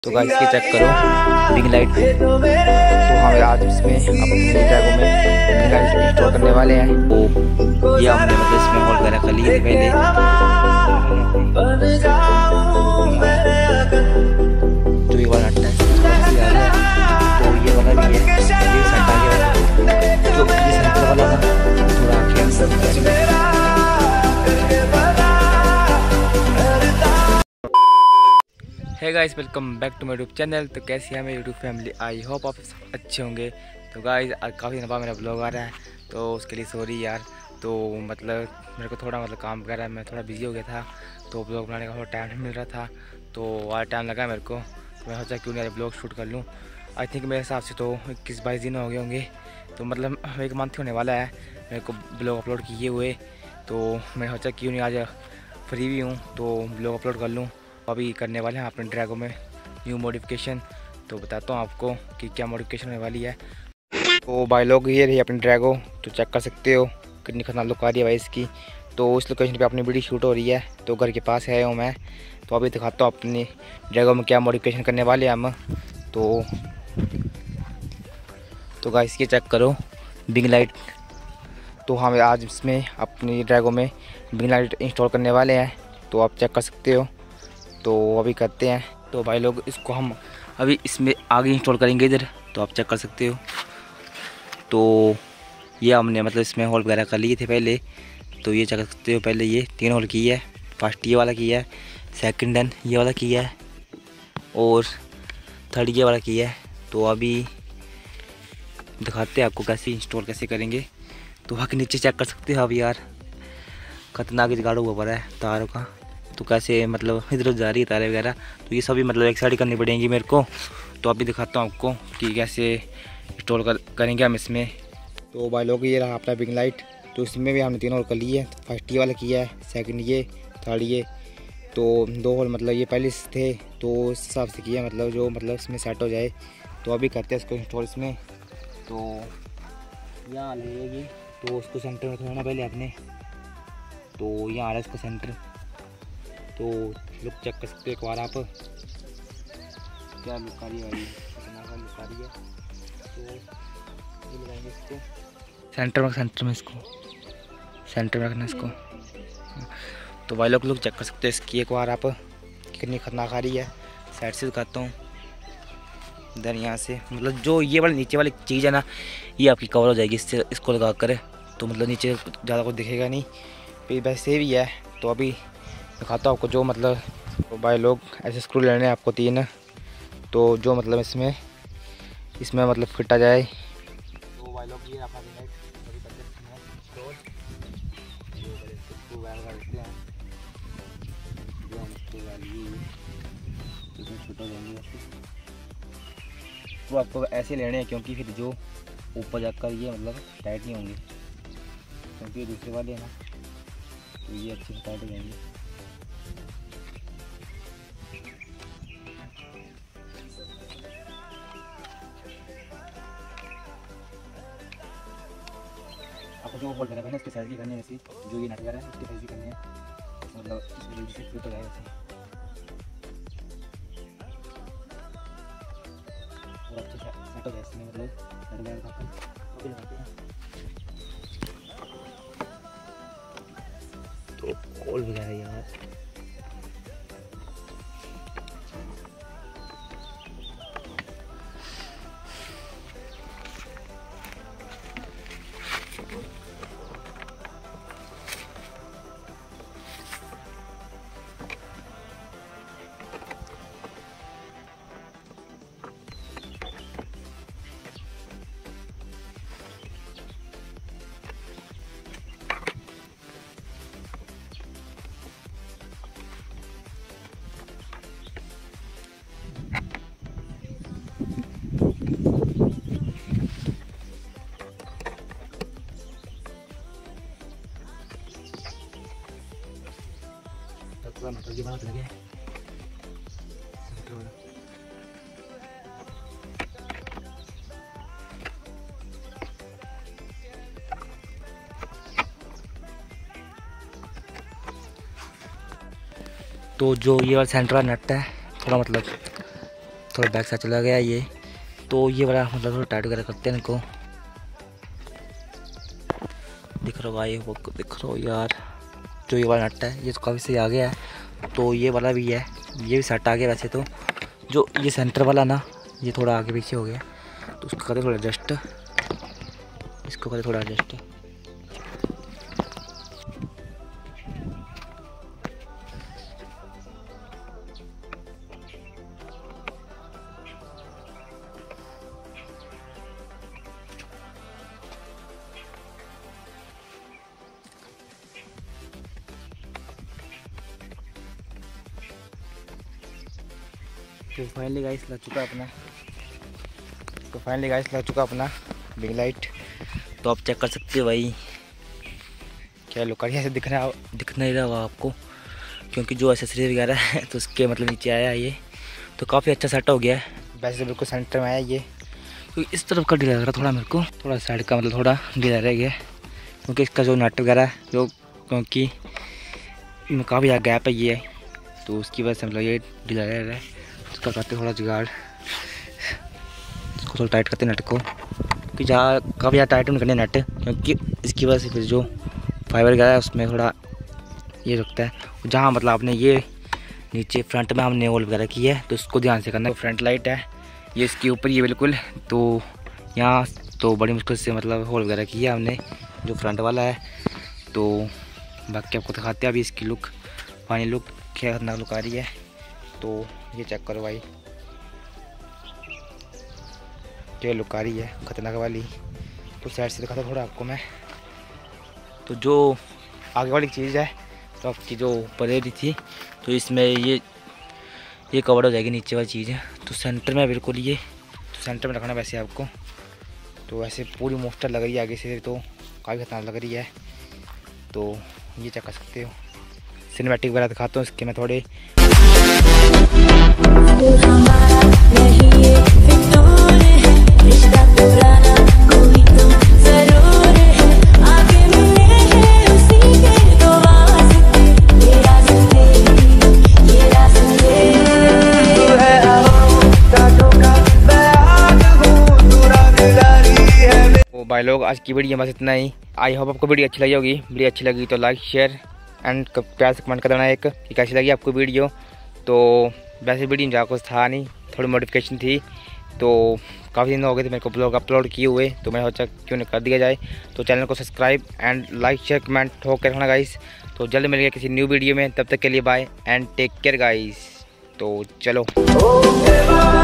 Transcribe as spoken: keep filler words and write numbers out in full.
तो गाइस ये चेक करो बिग लाइट। तो हम आज इसमें अपने ड्रैगो में बिग लाइट इंस्टॉल करने वाले हैं। तो ये हमने मतलब इसमें होल्ड वगैरह कर लिए थे पहले। जो ये वाला नट है तो ये वाला भी है, ये सेंटर आ गया। जो ये सेंटर वाला ना थोड़ा आगे है guys, welcome back to my YouTube channel. तो कैसी है मेरी यूट्यूब फैमिली, आई होप आप सब अच्छे होंगे। तो गाइस आज काफ़ी दिन बाद मेरा ब्लॉग आ रहा है, तो उसके लिए सॉरी यार। तो मतलब मेरे को थोड़ा मतलब काम वगैरह मैं थोड़ा बिजी हो गया था, तो ब्लॉग बनाने का थोड़ा टाइम नहीं मिल रहा था। तो आज टाइम लगा मेरे को, तो मैं सोचा क्यों नहीं ब्लॉग शूट कर लूँ। आई थिंक मेरे हिसाब से तो इक्कीस बाईस दिन हो गए होंगे, तो मतलब एक मंथ होने वाला है मेरे को ब्लॉग अपलोड किए हुए। तो मैं सोचा क्यों नहीं आज फ्री भी हूँ तो ब्लॉग अपलोड कर लूँ। अभी करने वाले हैं अपने ड्रैगो में न्यू मॉडिफिकेशन, तो बताता हूँ आपको कि क्या मॉडिफिकेशन होने वाली है। तो भाई लोग ये रही अपनी ड्रैगो, तो चेक कर सकते हो कितनी खतरनाक लुक आ रही है भाई इसकी। तो इस लोकेशन पे अपनी वीडियो शूट हो रही है, तो घर के पास है हूँ मैं। तो अभी दिखाता हूँ अपनी ड्रैगो में क्या मॉडिफिकेशन करने वाले हैं हम। तो तो गाइस ये चेक करो बिग लाइट। तो हम आज इसमें अपनी ड्रैगो में बिग लाइट इंस्टॉल करने वाले हैं, तो आप चेक कर सकते हो। तो अभी करते हैं। तो भाई लोग इसको हम अभी इसमें आगे इंस्टॉल करेंगे इधर, तो आप चेक कर सकते हो। तो ये हमने मतलब इसमें होल वगैरह कर लिए थे पहले, तो ये चेक कर सकते हो। पहले ये तीन होल की है, फर्स्ट ये वाला किया है, सेकंड डन ये वाला किया है, और थर्ड ये वाला किया है। तो अभी दिखाते हैं आपको कैसे इंस्टॉल कैसे करेंगे। तो वहाँ के नीचे चेक कर सकते हो। अब यार खतरनाक जुगाड़ हुआ पड़ा है तारों का, तो कैसे मतलब इधर जा रही है तारे वगैरह, तो ये सभी मतलब एक साइड करनी पड़ेंगी मेरे को। तो अभी दिखाता हूँ आपको कि कैसे इंस्टॉल कर करेंगे हम इसमें। तो भाई लोग ये रहा अपना बिग लाइट, तो इसमें भी हमने तीन होल कर लिए है। फर्स्ट ये वाला किया है, सेकंड ये, थर्ड ये। तो दो होल मतलब ये पहले थे, तो उस हिसाब से किया मतलब जो मतलब इसमें सेट हो जाए। तो अभी करते हैं इसको इंस्टॉल इसमें। तो यहाँ लगेगी, तो उसको सेंटर में रखना पहले आपने। तो यहाँ आ रहा है इसका सेंटर, तो लुक चेक कर सकते हो एक बार आप, क्या लुक आ रही है भाई, कितना का लुक आ रही है। तो ये लगाएंगे इसको सेंटर में, सेंटर में इसको सेंटर में रखना इसको। तो भाई लोग लुक चेक कर सकते हो इसकी एक बार आप, कितनी खतरनाक आ रही है। साइड से दिखाता हूँ इधर, यहाँ से मतलब जो ये वाली नीचे वाली चीज़ है ना, ये आपकी कवर हो जाएगी इससे, इसको लगा कर। तो मतलब नीचे ज़्यादा कुछ दिखेगा नहीं, फिर वैसे भी है। तो अभी दिखाता हूँ आपको जो मतलब, तो भाई लोग ऐसे स्क्रू लेने हैं आपको तीन, तो जो मतलब इसमें इसमें मतलब फिट आ जाए। तो भाई लोग ये अपना अभी करते हैं स्क्रू स्क्रू वायर करते हैं, जो हम स्क्रू वायर इसमें फिट हो जाएंगे। तो आपको ऐसे लेने हैं, क्योंकि फिर जो ऊपर जाकर ये मतलब टाइट नहीं होंगे, क्योंकि ये दूसरे वाले हैं ना, तो ये अच्छे से टाइट हो जाएंगे। आपको जो होल्ड करना है इसके साइज की करनी है, ऐसी जो ये नट वगैरह है उसके साइज की करनी है, मतलब इसमें जल्दी से फिट हो जाएगा ऐसे, और अच्छे से सेट हो जाए इसमें मतलब नट वगैरह का। तो होल वगैरह यार मतलब ये बात लगे। तो जो ये वाला सेंटर नट है थोड़ा मतलब थोड़ा बैक साइड चला गया ये। तो ये वाला मतलब थोड़ा टाइट वगैरह करते हैं इनको। दिख रहा होगा ये वो दिख रहा हो यार, जो ये वाला नट है ये तो काफ़ी सही आ गया है। तो ये वाला भी है, ये भी सेट आ गया। वैसे तो जो ये सेंटर वाला ना ये थोड़ा आगे पीछे हो गया, तो उसको करते थोड़ा एडजस्ट, इसको करते थोड़ा एडजस्ट। तो फाइनली गाइस लग चुका अपना तो फाइनली गाइस लग चुका अपना बिग लाइट। तो आप चेक कर सकते हो भाई क्या लोकारिया ऐसे दिख रहा दिख नहीं रहा होगा आपको, क्योंकि जो एसेसरी वगैरह है तो उसके मतलब नीचे आया ये। तो काफ़ी अच्छा सेट हो गया है। वैसे बिल्कुल सेंटर में आया ये। तो इस तरफ का ढीला लग रहा थोड़ा मेरे को, थोड़ा साइड का मतलब थोड़ा ढीला रह गया, क्योंकि इसका जो नट वगैरह है जो क्योंकि इनमें काफ़ी ज़्यादा गैप है ये, तो उसकी वजह से मतलब ये ढीला रह रहा है। उसका करते थोड़ा जुगाड़, इसको थोड़ा टाइट करते नट को, क्योंकि जहाँ काफ़ी ज़्यादा टाइट नहीं करने नट, क्योंकि इसकी वजह से फिर जो फाइबर वगैरह है उसमें थोड़ा ये रुकता है। जहाँ मतलब आपने ये नीचे फ्रंट में हमने होल वगैरह की है तो उसको ध्यान से करना। तो फ्रंट लाइट है ये इसके ऊपर ये बिल्कुल, तो यहाँ तो बड़ी मुश्किल से मतलब होल वगैरह की है हमने जो फ्रंट वाला है। तो बाकी आपको दिखाते हैं अभी इसकी लुक, फाइनल लुक क्या खतरनाक लुक आ रही है। तो ये चेक करो भाई क्या लुक आ रही है खतरनाक वाली। तो साइड से दिखाता थोड़ा आपको मैं। तो जो आगे वाली चीज़ है तो आपकी जो परेडी थी तो इसमें ये ये कवर हो जाएगी नीचे वाली चीज़ है। तो सेंटर में बिल्कुल ये तो सेंटर में रखना वैसे आपको। तो वैसे पूरी मोस्टर लग रही है आगे से, तो काफ़ी खतरनाक लग रही है। तो ये चेक कर सकते हो। सिनेमैटिक वगैरह दिखाता हूँ इसके मैं थोड़े। भाई लोग आज की वीडियो बस इतना ही। आई होप आपको वीडियो अच्छी लगी होगी। वीडियो अच्छी लगी तो लाइक शेयर एंड प्यार से कमेंट कर देना एक कि कैसी लगी आपको वीडियो। तो वैसे वीडियो में ज़्यादा कुछ था नहीं, थोड़ी मॉडिफिकेशन थी। तो काफ़ी दिन हो गए थे मेरे को ब्लॉग अपलोड किए हुए, तो मैंने सोचा क्यों नहीं कर दिया जाए। तो चैनल को subscribe and like share comment ठोक के रखना गाइस। तो जल्द मिलेंगे किसी न्यू वीडियो में, तब तक के लिए bye and take care guys. तो चलो।